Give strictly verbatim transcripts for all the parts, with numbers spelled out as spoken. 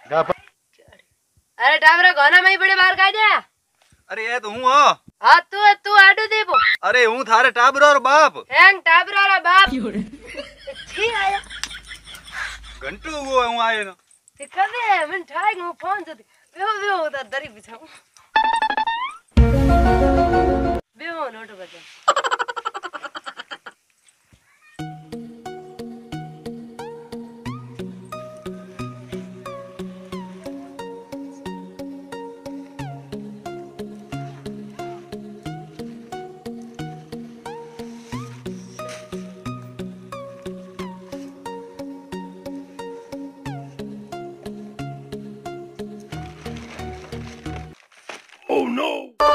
अरे टाबरा गाना में ही बड़े बाहर का दिया। अरे ये तो हूँ हाँ हाँ तू तू आडू देबो। अरे हूँ थारे टाबरा और बाप हैंग टाबरा वाला बाप छी आया घंटू वो हूँ आये ना ते कदे मैं ठाई मु फोन तो बेहो बेहो उधर दरी बिछाऊं बेहो नोट बजा Oh no!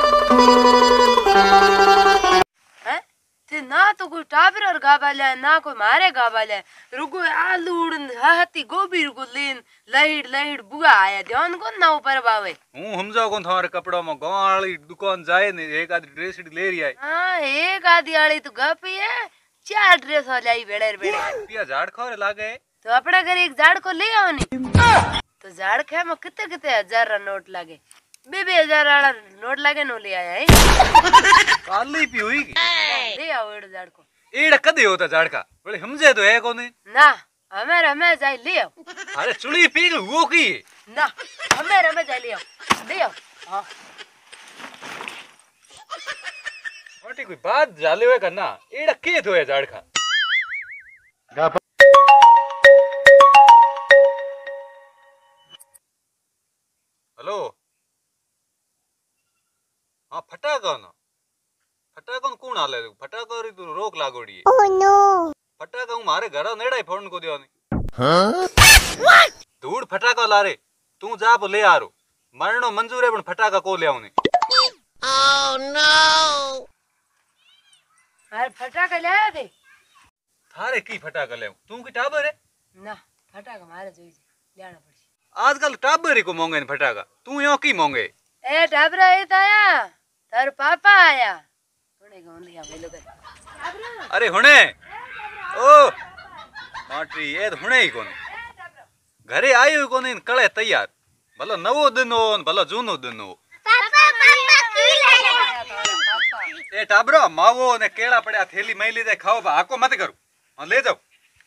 हैं ते ना तो कोई टाबर और गाबाले ना कोई मारे गाबाले रुको आलू उड़न हती गोभी रुको लेन लहीड़ लहीड़ बुआ आया ध्यान को ना ऊपर बावे हूँ हम जाओ कौन थारे कपड़ा में गाँव वाली दुकान जाए ने एक आधी ड्रेस ले रही है हाँ एक आधी वाली तो गपी है चार ड्रेस हो जाई बेड़े बेड़े पिया झाड़ खारे लागे तो अपना घर एक झाड़ को ले आओ नी तो झाड़ खे में कितने कितने हजार रा नोट लागे बेबे हजार वाला नोट लागे नो ले आया है काली पी हुई ले आओ एड़ झाड़ को एड़ा कदे होता झाड़ का बोले हमजे तो है कोने ना हमें हमें जाए ले आओ अरे चुड़ी पी वो की ना हमें हमें जाए ले आओ ले आओ हाँ मोटी कोई बात जाले हुए करना एड़ा के तो है झाड़ का हेलो हाँ फटाका ना फटाका कौन हाले फटाका री तू रोक लागोड़ी है ओह नो फटाका हूँ मारे घर नेड़ा ही फोन को दियो नहीं हाँ धूड़ फटाका ला रे तू जा ले आ रो मरनो मंजूर है पण फटाका को ले आऊं नहीं ओह नो अरे फटाका ले आया थे थारे की फटाका ले तू की टाबर है ना फटाका मारे जोई लेना पड़सी आजकल टाबर ही को मोंगे न फटाका तू यो की मोंगे ए टाबरा ए ताया तार पापा आया हुने गोंदिया मेलो कर अरे हुने ओ माटी ए हुने ही कोनी घरे आयो कोनी कळे तैयार भलो नवो दिन हो भलो जूनो दिन हो पापा पापा की ले ए टाबरो मावो ने केला पड़या थैली में ले दे खाओ आको मत करो हां ले जाओ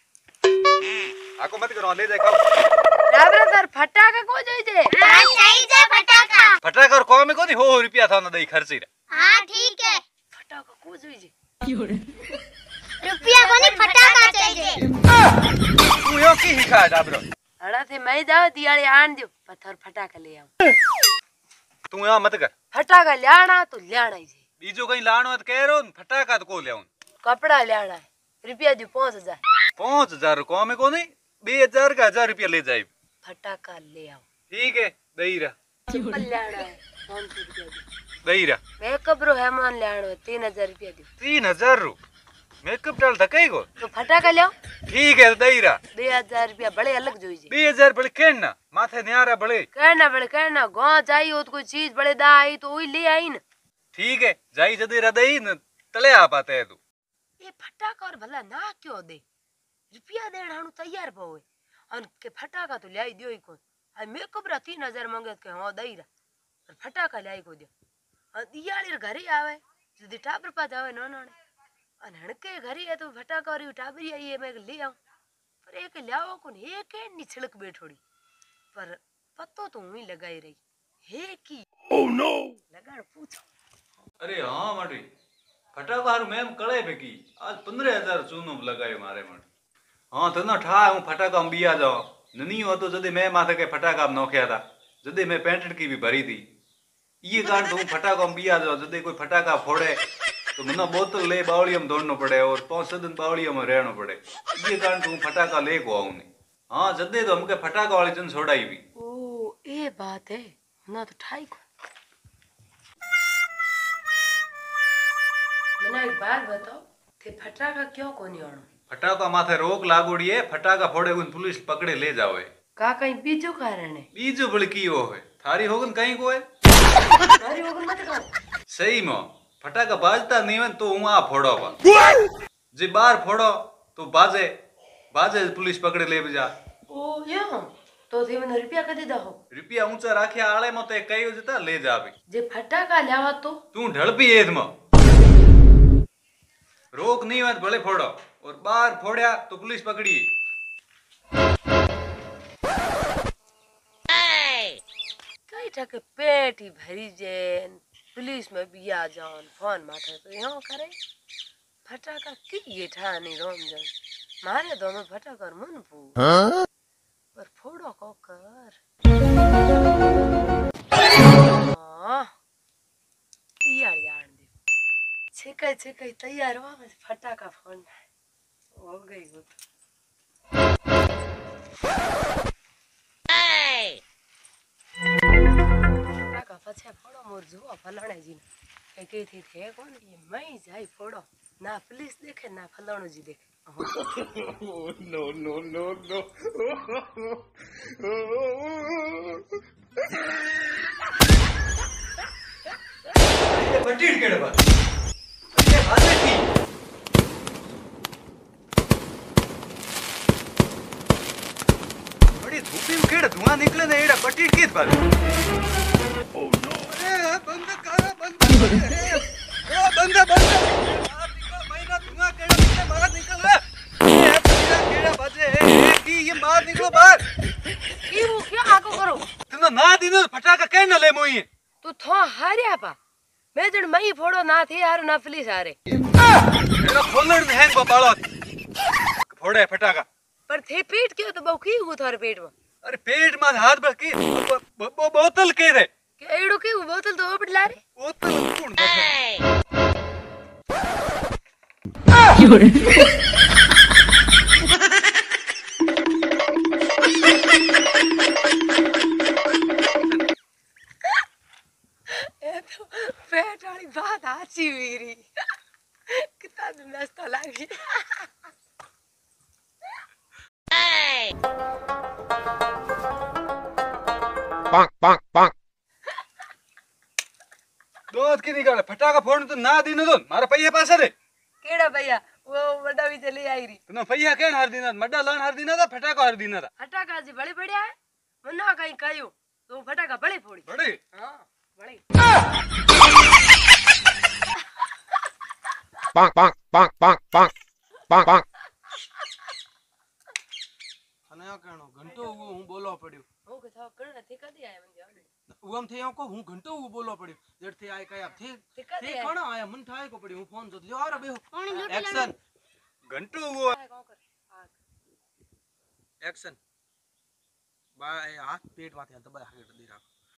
आको मत करो ले जाए खाओ टाबरा तार फटाका को जोई जे हां चाहिए फटाका फटाका और को में कोनी हो रुपया था ना दई खर्ची रे हां ठीक है फटाका को जोई जे रुपया कोनी फटाका चाहिए तू यो की हिखा टाबरो अड़ा थे मैं जाओ दिवाली आन दियो पत्थर फटाका ले आओ तू यहां मत कर फटाका लेना तो लेना ही जे बीजो कहीं लाणो मत कह रो फटाका तो को ले आऊं कपड़ा लेना है रुपया दो पाँच हजार पाँच हजार को में कोनी बे हजार का हजार रुपया ले जाए फटाका ले आओ ठीक है दई रहा चप्पल लेना है पाँच सौ रुपया दो दई रहा मेकअप रो हेमान लेना है तीन हजार रुपया दो तीन हजार रू मेकअप डाल धकाई को तो फटाका ले आओ ठीक है दई रहा बे हजार रुपया बड़े अलग जोई जे बे हजार बड़े कहना माथे न्यारा बड़े कहना बड़े कहना गांव जाई हो तो कोई चीज बड़े दा आई तो वही ले आई न ठीक है जाई जदी रदई न तले आ पाते है तू ये फटाका और भला ना क्यों दे रुपया देना हनु तैयार पवे अन के फटाका तो लाई दियो ही कोन आ मेकअप रा तीन हजार मांगे के हां दई रा और फटाका लाई को दियो आ दियाली रे घरे आवे जदी टाबर पा जावे नो नो अन हणके घरे है तो फटाका और टाबरी आई है मैं ले आऊं पर एक लाओ कोन एक नी छिड़क बैठोड़ी पर पत्तो तो हुई लगाई रही हे की ओह नो लगाड़ पूछो अरे हां माटी फटाका हारू मैम कळे बेकी आज पंद्रह हजार चूनो लगायो मारे मट हां तो ना ठा हूं फटाका में बिया जाओ ननी हो तो जदे मैं माथे के फटाका में नोखया था जदे मैं पेंटेड की भी भरी थी ये कारण तो फटाका में बिया जाओ जदे कोई फटाका फोड़े तो मना बोतल ले बावड़िया में दौड़ना पड़े और पांच छह दिन बावड़िया में रहना पड़े ये कारण तो फटाका ले को आऊं नहीं हां जदे तो हमके फटाका वाली जन छोड़ाई भी ओ ये बात है ना तो ठाई को मना एक बात बताओ थे फटाका क्यों कोनी आनो फटाका माथे रोक लागोड़ी है फटाका फोड़े उन पुलिस पकड़े ले जावे का कहीं बीजो कारण है बीजो बड़की हो है थारी होगन कहीं को है मारी होगन मत कर सही में फटाका बाजता नहीं है तो वहां फोड़ो बा जे बाहर फोड़ो तो बाजे बाजे पुलिस पकड़े ले जा ओ यो तो थी मैंने रुपया कदे दहो રૂપિયા ઊંચા રાખ્યા આળે માં તે કયું જતા લે જા ભાઈ जे फटाका लावा तो तू ढड़पी एद में रोक नहीं हुआ तो भले फोड़ो और बाहर फोड़या तो पुलिस पकड़ी कई टके पेट ही भरी जेन पुलिस में भी आ जाओ फोन माथे तो यहाँ करे फटाका की ये ठानी रोम जन मारे दो में फटाकर मन पू पर फोड़ो को कर हाँ तैयार यार दे छिके छिके तैयार हुआ मैं फटाका फोड़ना है हो गई वो फटाका पछे फोड़ो मोर जुआ फलाणे जी ने कई थी थे कौन ये मैं जाई फोड़ो ना पुलिस देखे ना फलाणो जी देखे नो नो नो नो ये बटीड़ केड़े बात ये बात की बड़ी धूपी में केड़े धुआं निकले ने एड़ा बटीड़ की बात ओ नो अरे बंद करो बंद करो ओ बंद बंद महीना धुआं केड़ा निकले बाहर निकल ये पूरा केड़ा बजे है की ये बाहर निकलो बाहर की वो क्या आको करो तुम ना दिनो फटाका के न ले मोई तू थो हारिया पा मैं जण मई फोड़ो ना थे यार ना पुलिस हारे मेरा खोलड़ में हैंग बाबालो फोड़े फटाका पर थे पेट क्यों तो बहु की वो थारे पेट में अरे पेट में हाथ भर की बोतल के रे के एड़ो की बोतल तो ओपट ला रे बोतल कौन ए तो पेट वाली बात आची हुई री कितना मस्त लगी bonk, bonk, bonk. दूध की निकाले फटाका फोड़ने तो ना दिनो तो मारा पैया पास दे केड़ा भैया वो बड़ा भी चली आई री तुम पैया केन हर दिन मड्डा लान हर दिन था फटाका हर दिन था फटाका जी बड़े बढ़िया है मना कहीं कयो तो फटाका बड़े फोड़ी बड़े हां बड़े Bonk, bonk, bonk, bonk, bonk. Bonk, bonk. अनया कहनो घंटो वो हूं बोलवा पड़ियो हो के था करना थे कदी आया मन जाने उम थे को हूं घंटो वो बोलवा पड़ियो जड़ थे आए कया थे थे कदी थे कोण आया मन ठाए को पड़ियो हूं फोन जो लियो आ रे बेहो कौन लूट एक्शन घंटो वो कौन कर आग एक्शन बाय हाथ पेट माथे दबाए हाथ दे राख